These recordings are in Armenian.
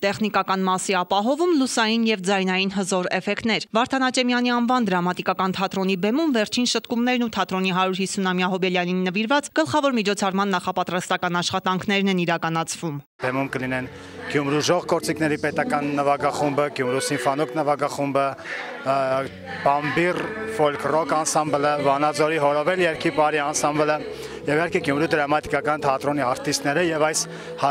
Տեխնիկական մասի ապահովում, լուսային և ձայնային հզոր էֆեկտներ։ Վարդան Աճեմյանի անվան դրամատիկական թատրոնի բեմում վերջին շտկումներն ու թատրոնի 150-ամյա հոբելյանին նվիրված գլխավոր միջոցառման նախապատրաստական աշխատանքներն են իրականացվում։ Բեմում կլինեն Գյումրու ժող գործիքների պետական նվագախումբը, Գյումրու սիմֆոնիկ նվագախումբը, Բամբիր ֆոլք ռոք անսամբլը, Վանաձորի հորովել երգի բարի անսամբլը եւ իհարկե Գյումրու դրամատիկական թատրոնի արտիստները եւ այս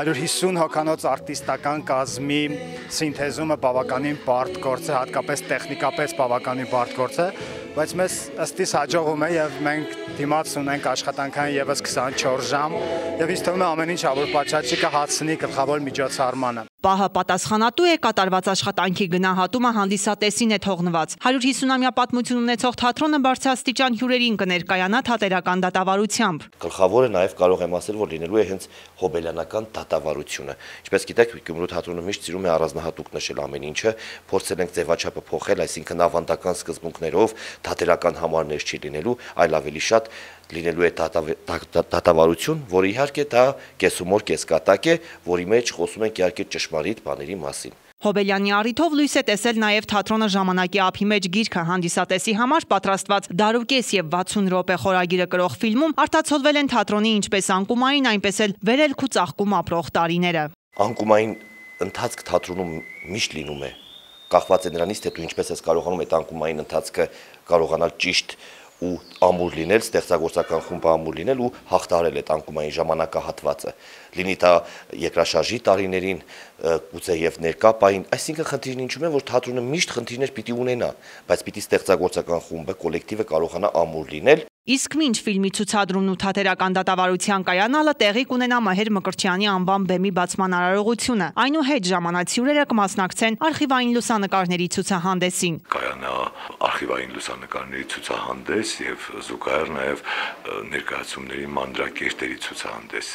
150 հոգանոց արտիստական կազմի սինթեզումը բավականին բարդ գործ է, հատկապես տեխնիկապես բավականին բարդ գործ է, բայց մեզ ըստիս հաջողում է եւ մենք դիմաց ունենք աշխատանքային եւս 24 ժամ եւ ինձ թվում է ամեն ինչ որ պատշաճի կհասցնի գլխավոր միջոցառմանը։ Պահը պատասխանատու է կատարված աշխատանքի գնահատումը հանդիսատեսին է թողնված։ 150-ամյա պատմություն ունեցող թատրոնը բարձրաստիճան հյուրերին կներկայանա թատերական դատավարությամբ։ Գլխավորը նաև կարող եմ ասել, որ լինելու է հենց հոբելյանական դատավարությունը։ Ինչպես գիտեք, Գյումրու թատրոնը միշտ սիրում է առանձնահատուկ նշել ամեն ինչը, փորձել ենք ձևաչափը փոխել, այսինքն ավանդական սկզբունքներով թատերական համարներ չի լինելու, այլ ավելի շատ լինելու է դատավարություն, որը իհարկե դա կեսհումոր, կեսկատակ է, որի մեջ խոսում ենք իհարկե ճշմարիտ բաների մասին։ Հոբելյանի առիթով լույս է տեսել նաև թատրոնը ժամանակի ափի մեջ գիրքը հանդիսատեսի համար պատրաստված «Դարուկես և 60 րոպե» խորագիրը կրող ֆիլմում արտացոլվել են թատրոնի ինչպես անկումային, այնպես էլ վերելք ու ծաղկում ապրող տարիները։ Անկումային ընթացք թատրոնում միշտ լինում է, կախված է նրանից, թե դու ինչպես ես կարողանում այդ անկումային ընթացքը կարողանալ ճիշտ ու ամուր լինել, ստեղծագործական խումբը ամուր լինել ու հաղթահարել այդ անկումային ժամանակահատվածը։ Լինի դա երկրաշարժի տարիներին, գուցե եւ ներկա պահին, այսինքն խնդիրն ինչու՞մ է, որ թատրոնը միշտ խնդիրներ պիտի ունենա, բայց պիտի ստեղծագործական խումբը, կոլեկտիվը կարողանա ամուր լինել։ Իսկ մինչ ֆիլմի ցուցադրումն ու թատերական դատավարության կայանալը տեղի կունենա Մհեր Մկրտչյանի անվան բեմի բացման արարողությունը։ Այնուհետ ժամանած հյուրերը կմասնակցեն արխիվային լուսանկարների ցուցահանդեսին։ Կայանա արխիվային լուսանկարների ցուցահանդես եւ զուգահեռ նաեւ ներկայացումների մանրակերտերի ցուցահանդես։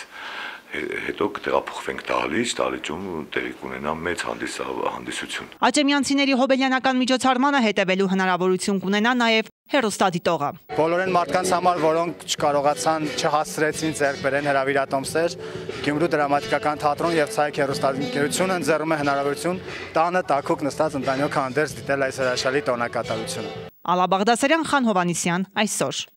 Հետո կտեղափոխվենք դահլիճում տեղի կունենա մեծ հանդիսություն։ Աճեմյանցիների հոբելյանական միջոցառմանը հետևելու հնարավորություն կունենա նաև հեռուստադիտողը։ Բոլորին մարդկանց համար, որոնք չկարողացան, չհասցրեցին ձեռք բերեն հրավիրատոմսեր, Գյումրու դրամատիկական թատրոն եւ Ցայգ հեռուստաընկերությունը ընձեռում է հնարավորություն տանը տաքուկ նստած ընտանիք հանդերձ դիտել այս հրաշալի տոնակատարությունը։ Ալա Բաղդասարյան, Խան Հովանիսյան, այսօր։